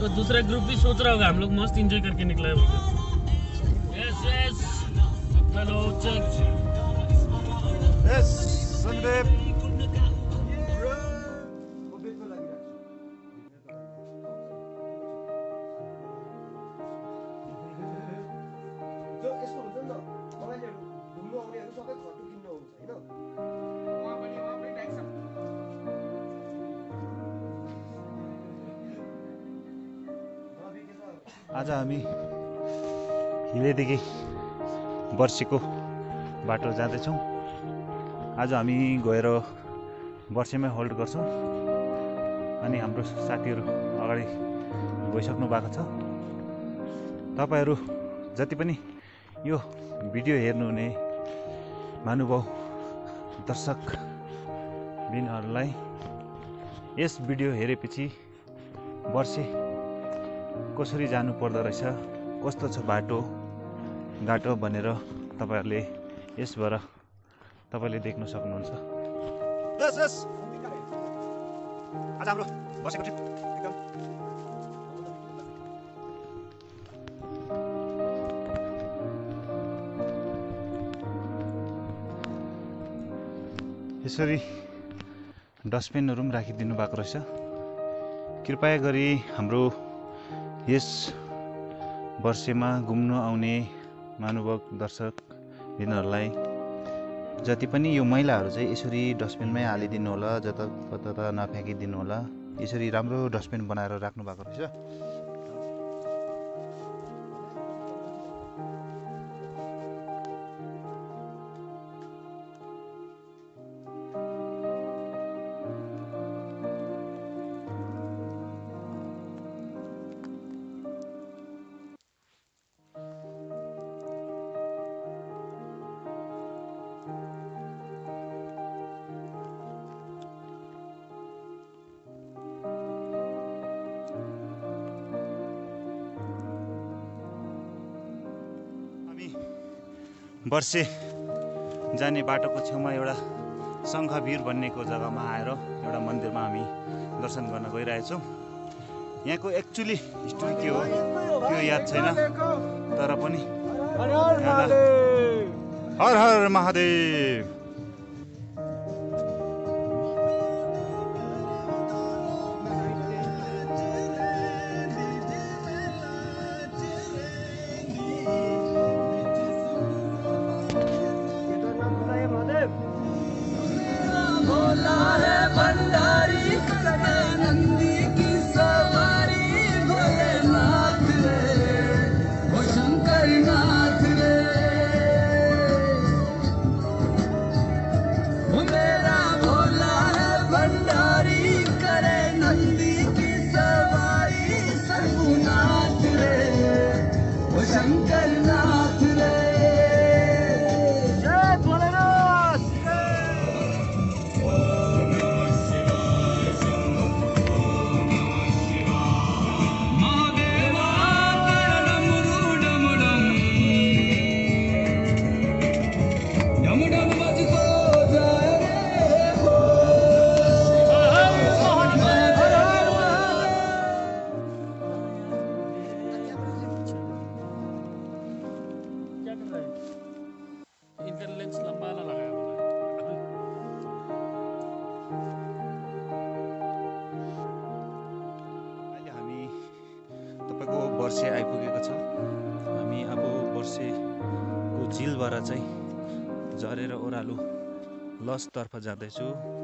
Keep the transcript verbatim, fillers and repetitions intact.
को दूसरा ग्रुप भी सोच रहा होगा हम लोग मस्त एंजॉय करके निकला है। Yes yes hello check yes Sandeep आज हामी हिलेदेखि वर्षेको बाटो जाँदैछौँ। आज हामी गएर वर्षेमै होल्ड गर्छौँ अनि हाम्रो साथीहरू अगाडि गइसक्नु भएको छ। तपाईहरू जति पनि यो भिडियो हेर्नुहुने महानुभाव दर्शक बिनहरूलाई यस भिडियो हेरेपछि वर्षे कसरी जानु पर्दो रहेछ, कस्तो छ बाटो घाटो भनेर तपाईहरुले यसबाट तपाईले देख्न सक्नुहुन्छ। यस यस आज हाम्रो बसेको ट्रिप एकदम यसरी डस्टबिनहरु पनि राखिदिनु भएको रहेछ। कृपया गरी हाम्रो यस वर्षेमा घुम्न आउने महानुभाव दर्शक बिनहरूलाई जति पनि यो मैलाहरू चाहिँ यसरी डस्टबिनमै हालिदिनु होला, जताततै नफ्याँकिदिनु होला। यसरी राम्रो डस्टबिन बनाएर राख्नु भएको रहेछ। वर्षे जाने बाटोको छेउमा एउटा शङ्खवीर भन्नेको जग्गामा आएर एउटा मन्दिरमा हामी दर्शन गर्न गइरहेछौँ। यहाँको एक्चुअली हिस्ट्री के हो त्यो याद छैन, तर पनि हर हर महादेव। वर्षे आइपुगेको छ। हामी अब वर्षेको झिलबाट चाहिँ झरेर ओह्रालो लजतर्फ जाँदैछु।